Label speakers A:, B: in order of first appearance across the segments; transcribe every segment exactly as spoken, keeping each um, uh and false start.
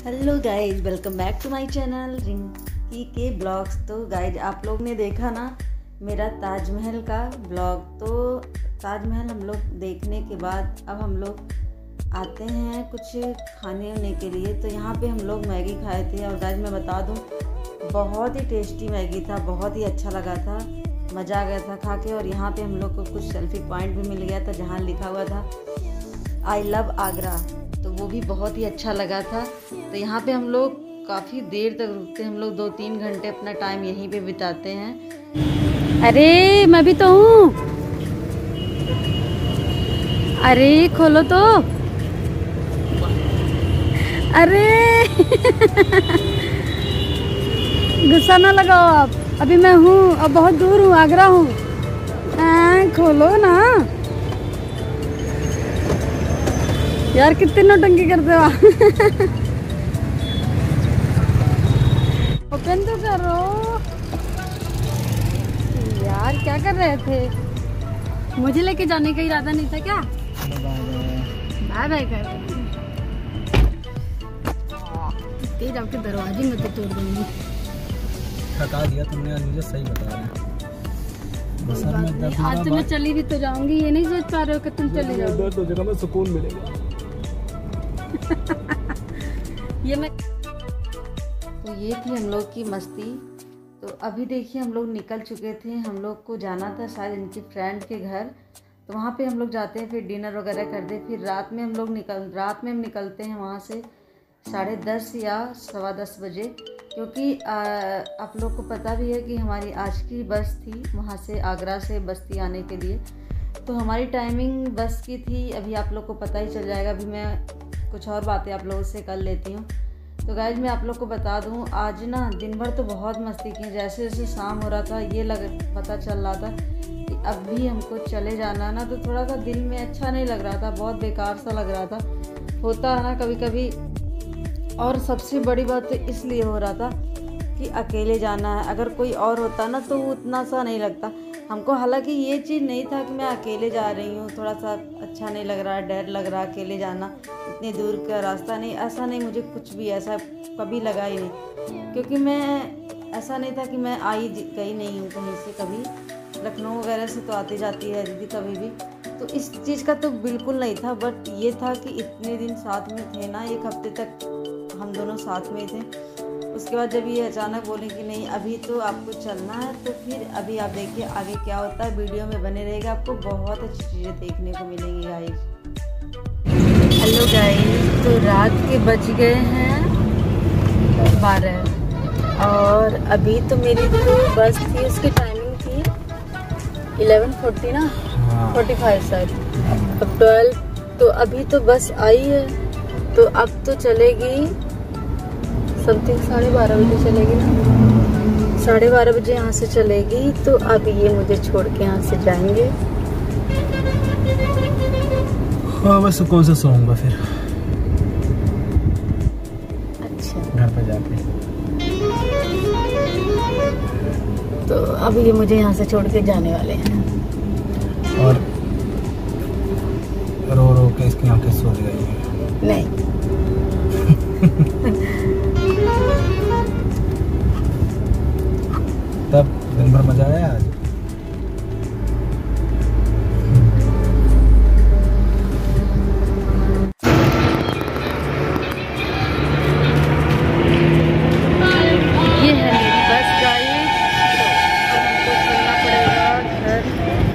A: Hello guys, welcome back to my channel Rinki के blogs. तो guys आप लोग ने देखा ना मेरा ताजमहल का ब्लॉग। तो ताजमहल हम लोग देखने के बाद अब हम लोग आते हैं कुछ खाने होने के लिए। तो यहाँ पे हम लोग मैगी खाए थे और गाइज मैं बता दूँ बहुत ही टेस्टी मैगी था, बहुत ही अच्छा लगा था, मज़ा आ गया था खा के। और यहाँ पे हम लोग को कुछ सेल्फी पॉइंट भी मिल गया था जहाँ लिखा हुआ था आई लव आगरा, तो वो भी बहुत ही अच्छा लगा था। तो यहाँ पे हम लोग काफ़ी देर तक रुकते हैं, हम लोग दो तीन घंटे अपना टाइम यहीं पे बिताते हैं।
B: अरे मैं भी तो हूँ, अरे खोलो तो, अरे गुस्सा ना लगाओ आप, अभी मैं हूँ, अब बहुत दूर हूँ, आगरा हूँ। खोलो ना यार, कितने नौटंकी करते हो ओपन तो करो यार, क्या कर रहे थे? मुझे लेके जाने का इरादा नहीं था क्या? बाय बाय कर तेज आपके दरवाजे में तो तोड़ दूंगी।
C: थका दिया तुमने, आज मुझे सही बता रहा है।
B: आज तो मैं चली भी तो जाऊंगी, ये नहीं सोच पा रहे हो कि तुम चले जाओगे।
C: तो जगह में सुकून मिलेगा
B: ये मैं
A: तो ये थी हम लोग की मस्ती। तो अभी देखिए हम लोग निकल चुके थे, हम लोग को जाना था शायद इनकी फ्रेंड के घर। तो वहाँ पे हम लोग जाते हैं, फिर डिनर वगैरह करते हैं, फिर रात में हम लोग निकल रात में हम निकलते हैं वहाँ से साढ़े दस या सवा दस बजे, क्योंकि आ, आप लोग को पता भी है कि हमारी आज की बस थी वहाँ से आगरा से बस्ती आने के लिए। तो हमारी टाइमिंग बस की थी, अभी आप लोग को पता ही चल जाएगा। अभी मैं कुछ और बातें आप लोगों से कर लेती हूँ। तो गाइज मैं आप लोग को बता दूँ, आज ना दिन भर तो बहुत मस्ती की। जैसे जैसे शाम हो रहा था ये लग पता चल रहा था कि अब भी हमको चले जाना ना, तो थोड़ा सा दिल में अच्छा नहीं लग रहा था, बहुत बेकार सा लग रहा था। होता है ना कभी कभी। और सबसे बड़ी बात तो इसलिए हो रहा था कि अकेले जाना है, अगर कोई और होता ना तो वो उतना सा नहीं लगता हमको। हालांकि ये चीज़ नहीं था कि मैं अकेले जा रही हूँ, थोड़ा सा अच्छा नहीं लग रहा, डर लग रहा अकेले जाना, इतनी दूर का रास्ता नहीं, ऐसा नहीं, मुझे कुछ भी ऐसा कभी लगा ही नहीं। क्योंकि मैं ऐसा नहीं था कि मैं आई गई नहीं हूँ कहीं से, कभी लखनऊ वगैरह से तो आती जाती है दीदी कभी भी, तो इस चीज़ का तो बिल्कुल नहीं था। बट ये था कि इतने दिन साथ में थे ना, एक हफ्ते तक हम दोनों साथ में थे। उसके बाद जब ये अचानक बोले कि नहीं अभी तो आपको चलना है, तो फिर अभी आप देखिए आगे क्या होता है, वीडियो में बने रहेगा, आपको बहुत अच्छी चीज़ें देखने को मिलेंगी गाइस।
B: हेलो गाइस, तो रात के बज गए हैं बारह और अभी तो मेरी जो बस थी उसकी टाइमिंग थी इलेवन फोर्टी ना, फोर्टी फाइव शायद, अब ट्वेल्व। तो अभी तो बस आई है, तो अब तो चलेगी समथिंग साढ़े बारह बजे चलेगी ना, साढ़े बारह बजे यहाँ से चलेगी। तो अब ये मुझे छोड़ के यहाँ से जाएंगे।
C: हाँ बस कौन सा सोऊंगा फिर
B: अच्छा
C: घर पे जाके।
B: तो अब ये मुझे यहाँ से छोड़ के जाने वाले हैं
C: और रो रो के इसकी आंखें सूज गई हैं।
B: नहीं
C: तब दिन भर मजा आया आज।
B: ये है मेरी बस गाइस, अब हमको चलना पड़ेगा घर।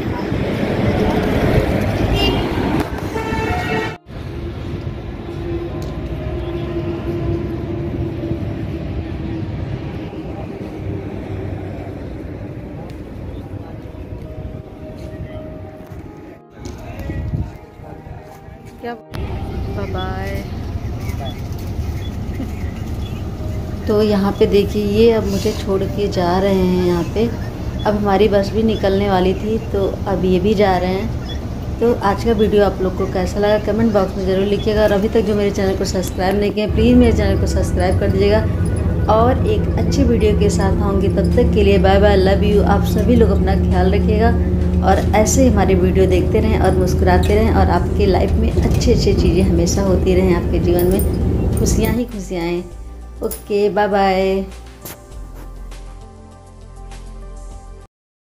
B: क्या बाय बाय।
A: तो यहाँ पे देखिए ये अब मुझे छोड़ के जा रहे हैं यहाँ पे। अब हमारी बस भी निकलने वाली थी, तो अब ये भी जा रहे हैं। तो आज का वीडियो आप लोग को कैसा लगा कमेंट बॉक्स में ज़रूर लिखिएगा। और अभी तक जो मेरे चैनल को सब्सक्राइब नहीं किए प्लीज़ मेरे चैनल को सब्सक्राइब कर दीजिएगा। और एक अच्छी वीडियो के साथ आऊँगी, तब तक के लिए बाय बाय, लव यू। आप सभी लोग अपना ख्याल रखिएगा और ऐसे ही हमारे वीडियो देखते रहें और मुस्कुराते रहें और आपके लाइफ में अच्छी अच्छी चीज़ें हमेशा होती रहें आपके जीवन में। खुशियाँ ही खुशियाँ हैं। Okay bye bye.